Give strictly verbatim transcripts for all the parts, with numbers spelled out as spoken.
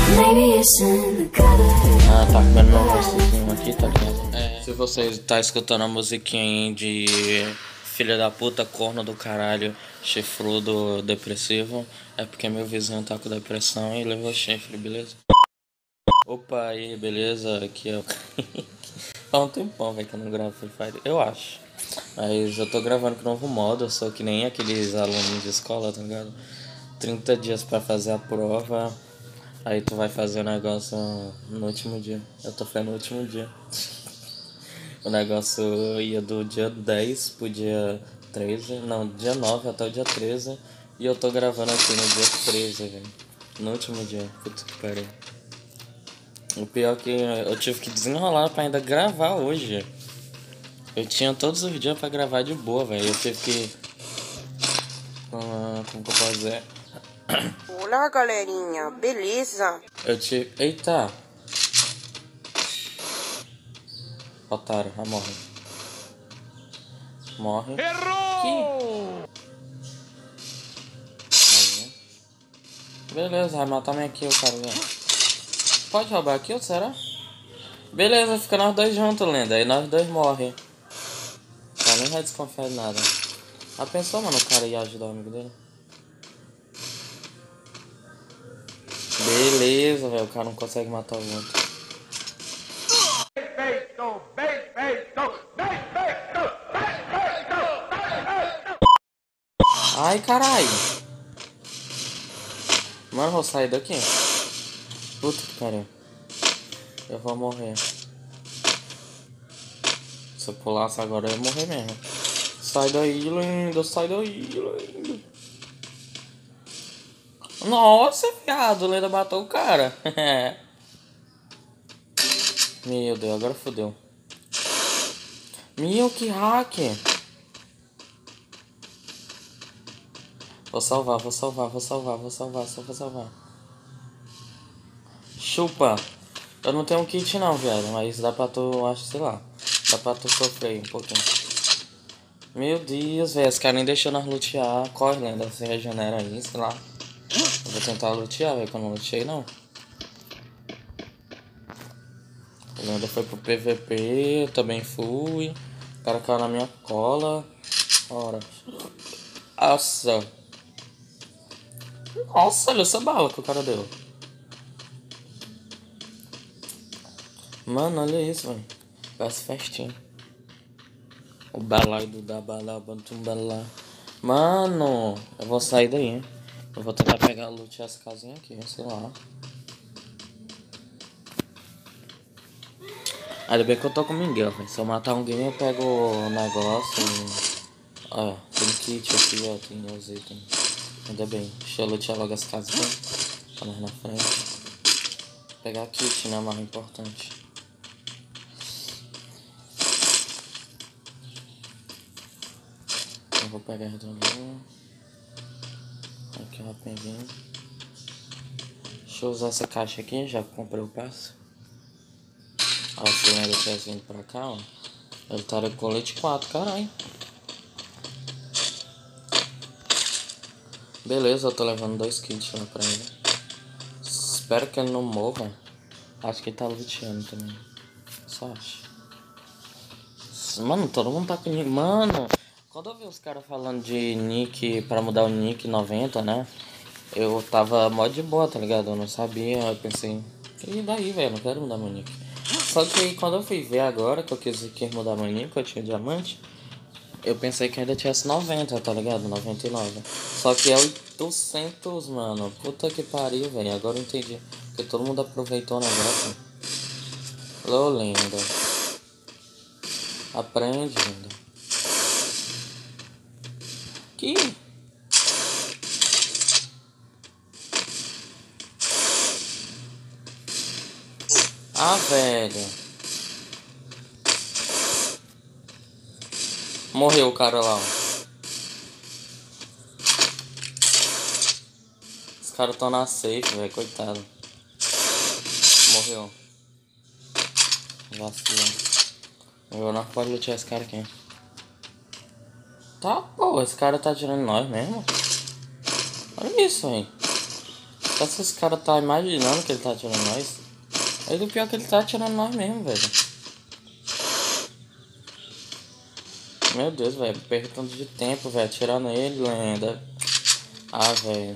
Ah, tá comendo meu rostozinho aqui, tá ligado? É, se você tá escutando a musiquinha aí de filha da puta, corno do caralho, chifrudo, depressivo, é porque meu vizinho tá com depressão e levou chifre, beleza? Opa, aí, beleza? Aqui é o... Faz um tempão, velho, que eu não gravo Free Fire, eu acho. Mas eu tô gravando com novo modo, eu sou que nem aqueles alunos de escola, tá ligado? trinta dias pra fazer a prova, aí tu vai fazer o negócio no último dia. Eu tô fazendo no último dia. O negócio ia do dia dez pro dia treze, não, dia nove até o dia treze. E eu tô gravando aqui no dia treze, velho. No último dia, puta que pariu. O pior é que eu tive que desenrolar pra ainda gravar hoje. Eu tinha todos os dias pra gravar de boa, velho. Eu tive que... Ah, como que eu posso dizer? Olá, galerinha. Beleza? Eu tive... Eita! Otário, vai morrer. Morre. Errou! Aí. Beleza, vai matar minha kill, cara. Pode roubar a kill, será? Beleza, fica nós dois juntos, lenda. Aí nós dois morrem. Tá, nem vai desconfiar de nada. Ah, pensou, mano, o cara ia ajudar o amigo dele? Beleza, velho. O cara não consegue matar o outro. Ai, caralho. Mano, eu vou sair daqui. Puta que pariu. Eu vou morrer. Se eu pulasse agora, eu ia morrer mesmo. Sai daí, lindo. Sai daí, lindo. Nossa, viado. O Lenda matou o cara. Meu Deus, agora fodeu. Meu, que hack. Vou salvar, vou salvar, vou salvar, vou salvar, só vou salvar. Chupa. Eu não tenho um kit não, viado, mas dá pra tu, acho, sei lá. Dá pra tu sofrer um pouquinho. Meu Deus, velho, esse cara nem deixou nós lutear. Corre, Lenda, se regenera aí, sei lá. Eu vou tentar lutear, velho, que eu não luteei não. O Lenda foi pro P V P, eu também fui. O cara caiu na minha cola. Ora. Nossa. Nossa, olha essa bala que o cara deu. Mano, olha isso, velho. Parece festinha. O balaido da balabantumbala. Mano, eu vou sair daí, hein? Eu vou tentar pegar a loot e essa casinha aqui, sei lá. Ainda bem que eu tô com o Miguel, velho. Se eu matar alguém, eu pego o negócio e... Ó, tem kit aqui, ó. Tem os itens. Ainda bem. Deixa eu lutear logo as casas aqui. Tá mais na frente. Pegar kit, né? Mais importante. Eu vou pegar redondinho. Aqui, ó, peguei. Deixa eu usar essa caixa aqui, já comprei o passe. Ó, se o Lenda tivesse vindo pra cá, ó. Ele estaria com colete quatro, caralho. Beleza, eu tô levando dois kits lá pra ele. Espero que ele não morra. Acho que ele tá luteando também. Só acho. Mano, todo mundo tá com nick. Mano, quando eu vi os caras falando de nick pra mudar o nick noventa, né? Eu tava mó de boa, tá ligado? Eu não sabia, eu pensei, e daí, velho? Não quero mudar meu nick. Só que aí, quando eu fui ver agora que eu quis, quis mudar meu nick, eu tinha diamante, eu pensei que ainda tivesse noventa, tá ligado? noventa e nove. Só que é oitocentos, mano. Puta que pariu, velho. Agora eu entendi. Porque todo mundo aproveitou o negócio. Lô, Lenda. Aprende, Lenda. Que... Ah, velho. Morreu o cara lá, ó. Os caras tão na safe, velho. Coitado. Morreu. Vacilão. Eu não pode lutear esse cara aqui. Tá, pô. Esse cara tá tirando nós mesmo. Olha isso, hein. Só se esse cara tá imaginando que ele tá atirando nós. Aí do pior que ele tá atirando nós mesmo, velho. Meu Deus, velho. Perco tanto de tempo, velho. Atirando ele, lenda. Ah, velho.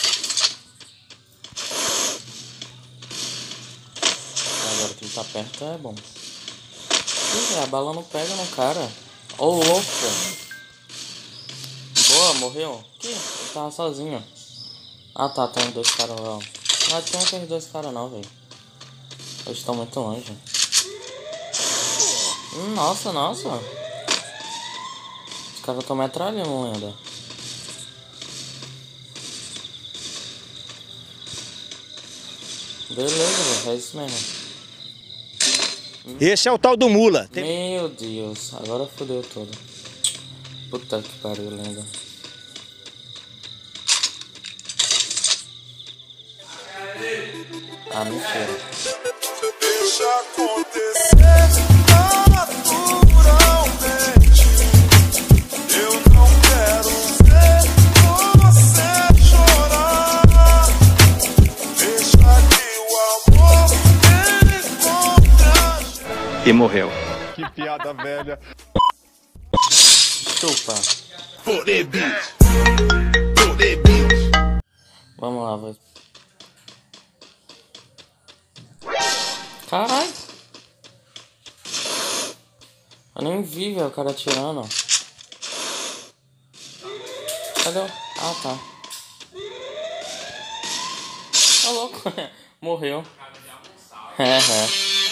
Agora que ele tá perto é bom. Ih, a bala não pega no cara. Ô, oh, louco. Boa, morreu. Que? Ele tava sozinho. Ah, tá. Tem dois caras lá. Não tem aqueles dois caras não, velho. Eles estão muito longe. Hum, nossa, nossa. Os caras estão metralhando ainda. Beleza, velho. É isso mesmo. Esse é o tal do mula. Meu Deus, agora fodeu tudo. Puta que pariu, lenda. Ah, mentira. Deixa acontecer naturalmente. Eu não quero ver você chorar. Deixa que o amor encontre a gente. E morreu. Que piada velha. Chupa. Vamos lá, vai. Caralho. Eu nem vi, velho, o cara atirando. Cadê? Ah, tá. Tá louco. Morreu. É, é.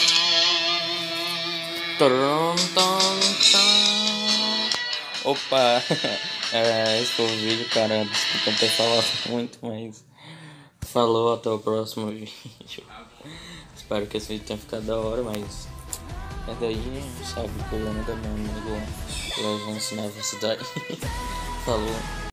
Opa. É, esse foi o vídeo, cara. Desculpa ter falado muito, mas... Falou, até o próximo vídeo. Espero que esse vídeo tenha ficado da hora, mas... É daí, sabe, o problema da minha amiga lá. Eu vou ensinar a velocidade. Falou.